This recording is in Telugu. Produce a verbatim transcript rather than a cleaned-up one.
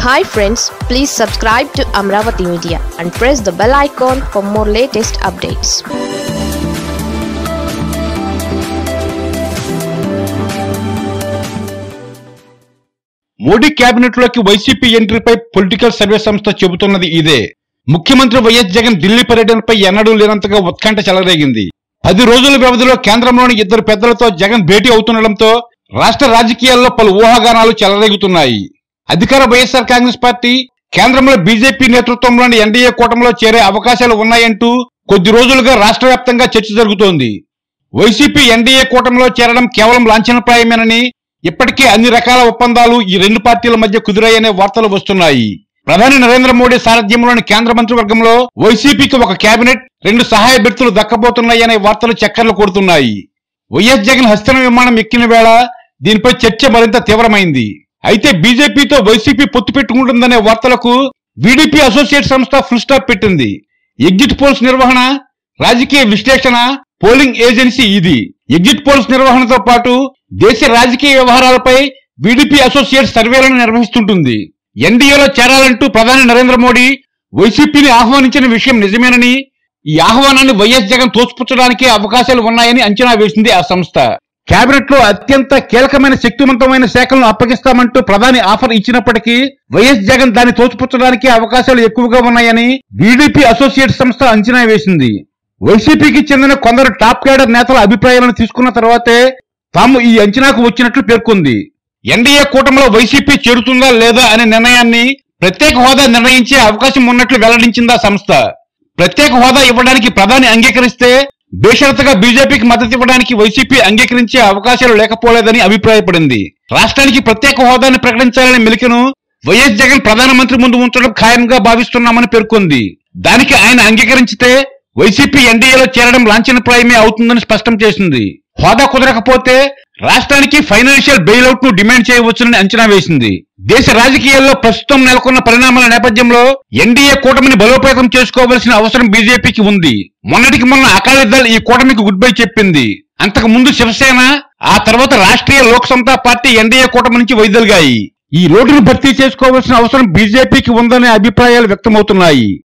Hi friends, please subscribe to Amaravathi Media and press the bell icon for more latest updates. Modi cabinet లోకి వైసీపీ ఎంట్రీపై పొలిటికల్ సర్వే సంస్థ చెబుతున్నది ఇదే. ముఖ్యమంత్రి వైఎస్ జగన్ ఢిల్లీ పర్యటనపై ఎన్నడూ లేనంతగా ఉత్కంఠ చెలరేగింది. పది రోజుల వ్యవధిలో కేంద్రంలోని ఇద్దరు పెద్దలతో జగన్ భేటీ అవుతుండటంతో రాష్ట్ర రాజకీయాల్లో పలు ఊహాగానాలు చెలరేగుతున్నాయి. అధికార వైఎస్ఆర్ కాంగ్రెస్ పార్టీ కేంద్రంలో బీజేపీ నేతృత్వంలోని ఎన్డీఏ కూటమిలో చేరే అవకాశాలు ఉన్నాయంటూ కొద్ది రోజులుగా రాష్ట్ర వ్యాప్తంగా చర్చ జరుగుతోంది. వైసీపీ ఎన్డీఏ కూటమిలో చేరడం కేవలం లాంఛనప్రాయమేనని, ఇప్పటికే అన్ని రకాల ఒప్పందాలు ఈ రెండు పార్టీల మధ్య కుదిరాయనే వార్తలు వస్తున్నాయి. ప్రధాని నరేంద్ర మోడీ సారథ్యంలోని కేంద్ర మంత్రివర్గంలో వైసీపీకి ఒక కేబినెట్, రెండు సహాయ బిడ్తులు దక్కబోతున్నాయనే వార్తలు చక్కర్లు కొడుతున్నాయి. వైఎస్ జగన్ హస్తిన విమానం ఎక్కిన వేళ దీనిపై చర్చ మరింత తీవ్రమైంది. అయితే బీజేపీతో వైసీపీ పొత్తు పెట్టుకుంటుందనే వార్తలకు వీడీపీ అసోసియేట్ సంస్థ ఫుల్ స్టాప్ పెట్టింది. ఎగ్జిట్ పోల్స్ నిర్వహణ, రాజకీయ విశ్లేషణ, పోలింగ్ ఏజెన్సీ ఇది. ఎగ్జిట్ పోల్స్ నిర్వహణతో పాటు దేశ రాజకీయ వ్యవహారాలపై వీడీపీ అసోసియేట్ సర్వేలను నిర్వహిస్తుంటుంది. ఎన్డీఏలో చేరాలంటూ ప్రధాని నరేంద్ర మోడీ వైసీపీని ఆహ్వానించిన విషయం నిజమేనని, ఈ ఆహ్వానాన్ని వైఎస్ జగన్ తోసిపుచ్చడానికే అవకాశాలు ఉన్నాయని అంచనా వేసింది ఆ సంస్థ. కేబినెట్ లో అత్యంత కీలకమైన శక్తివంతమైన శాఖలను అప్పగిస్తామంటూ ప్రధాని ఆఫర్ ఇచ్చినప్పటికీ వైఎస్ జగన్ దాన్ని తోసిపుచ్చడానికి అవకాశాలు ఎక్కువగా ఉన్నాయని వీడీపీ అసోసియేట్ సంస్థ అంచనా వేసింది. వైసీపీకి చెందిన కొందరు టాప్ కేడర్ నేతల అభిప్రాయాలను తీసుకున్న తర్వాతే తాము ఈ అంచనాకు వచ్చినట్లు పేర్కొంది. ఎన్డీఏ కూటమిలో వైసీపీ చేరుతుందా లేదా అనే నిర్ణయాన్ని ప్రత్యేక హోదా నిర్ణయించే అవకాశం ఉన్నట్లు వెల్లడించింది ఆ సంస్థ. ప్రత్యేక హోదా ఇవ్వడానికి ప్రధాని అంగీకరిస్తే బేషరతుగా బీజేపీకి మద్దతు ఇవ్వడానికి వైసీపీ అంగీకరించే అవకాశాలు లేకపోలేదని అభిప్రాయపడింది. రాష్ట్రానికి ప్రత్యేక హోదాను ప్రకటించాలనే మెలికను వైఎస్ జగన్ ప్రధానమంత్రి ముందు ఉంచడం ఖాయంగా భావిస్తున్నామని పేర్కొంది. దానికి ఆయన అంగీకరించితే వైసీపీ ఎన్డీఏలో చేరడం లాంఛనప్రాయమే అవుతుందని స్పష్టం చేసింది. హోదా కుదరకపోతే రాష్ట్రానికి ఫైనాన్షియల్ బెయిలౌట్ ను డిమాండ్ చేయవచ్చునని అంచనా వేసింది. దేశ రాజకీయాల్లో ప్రస్తుతం నెలకొన్న పరిణామాల నేపథ్యంలో ఎన్డీఏ కూటమిని బలోపేతం చేసుకోవాల్సిన అవసరం బీజేపీకి ఉంది. మొన్నటికి మొన్న అకాలీదళ్ ఈ కూటమికి గుడ్ బై చెప్పింది. అంతకు ముందు శివసేన, ఆ తర్వాత రాష్ట్రీయ లోక్ సమతా పార్టీ ఎన్డీఏ కూటమి నుంచి వైదొలిగాయి. ఈ లోటును భర్తీ చేసుకోవాల్సిన అవసరం బీజేపీకి ఉందనే అభిప్రాయాలు వ్యక్తమవుతున్నాయి.